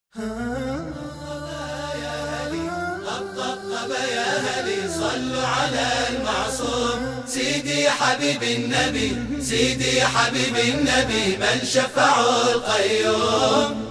يا هلي صلوا على المعصوم سيدي حبيب النبي، سيدي حبيب النبي من شفعه القيوم.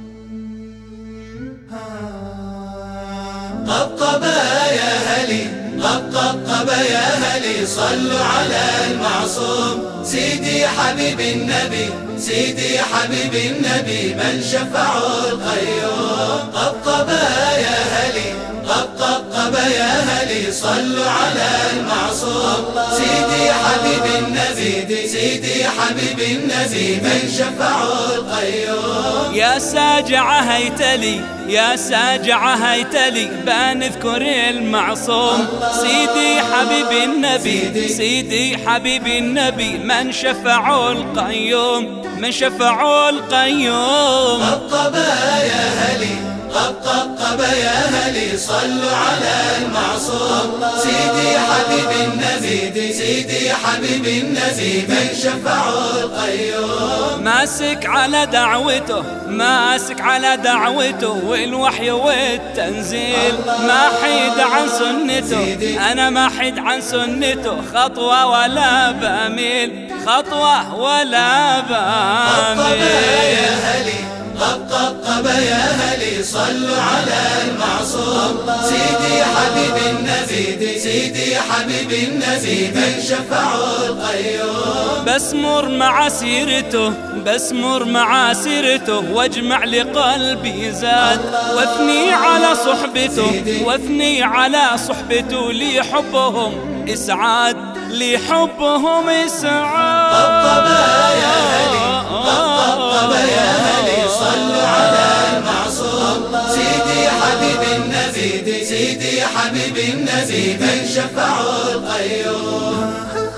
طبطبة يا هلي، طبطبة يا هلي صلوا على المعصوم سيدي حبيب النبي، سيدي حبيب النبي من شفعه القيوم. طبطبة يا هلي، طبطبة يا هلي صلوا على المعصوم سيدي حبيب النبي، سيدي حبيب النبي من شفعه القيوم. يا ساجعة هيتلي، يا ساجعة هيتلي بنذكر المعصوم سيدي حبيب النبي، سيدي حبيب النبي من شفعه القيوم، من شفعه القيوم. طبطبة يا هلي، طبطبة يا هلي صلوا على المعصوم سيدي حبيب النبي، سيدي حبيب النبي من شفعه القيوم. ماسك على دعوته، ماسك على دعوته والوحي والتنزيل، ما حيد عن سنته، أنا ما حيد عن سنته خطوة ولا بميل، خطوة ولا بميل. يا هلي، طبطبة يا هلي صلوا على المعصوم سيدي حبيب النبي، سيدي حبيب النبي من شفعه القيوم. بسمر مع سيرته، بسمر مع سيرته واجمع لقلبي زاد، واثني على صحبته، واثني على صحبته لحبهم إسعاد، لحبهم إسعاد. طبطبة يا هلي، طبطبة يا هلي صلوا على المعصوم سيدي حبيب النبي، سيدي حبيب النبي من شفعه القيوم.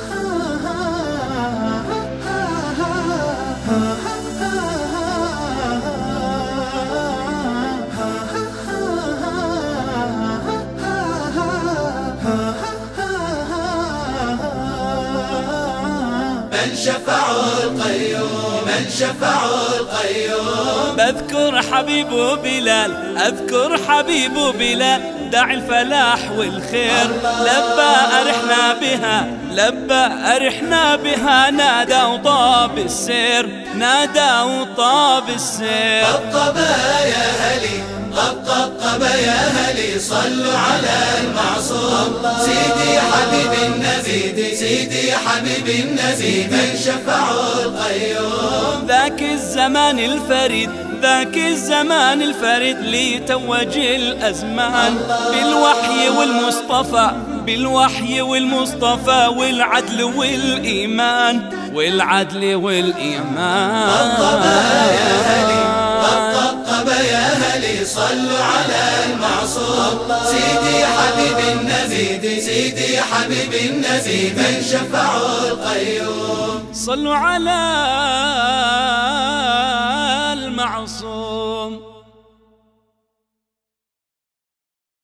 من شفعه القيوم، من شفعه القيوم. بذكر حبيبه بلال، أذكر حبيبه بلال داعي الفلاح والخير، لبى أرحنا بها، لبى أرحنا بها نادى وطاب السير، نادى وطاب السير. طبطبة يا هلي، طبطبة يا هلي صلوا على المعصوم سيدي حبيب النبي، سيدي حبيب النبي من شفعه القيوم. ذاك الزمان الفريد، ذاك الزمان الفريد ليتوج الأزمان بالوحي والمصطفى، بالوحي والمصطفى والعدل والإيمان، والعدل والإيمان. طبطبة يا هلي، طبطبة يا هلي صلوا على المعصوم سيدي حبيب النبي، سيدي حبيب النبي من شفعه القيوم. صلوا على المعصوم.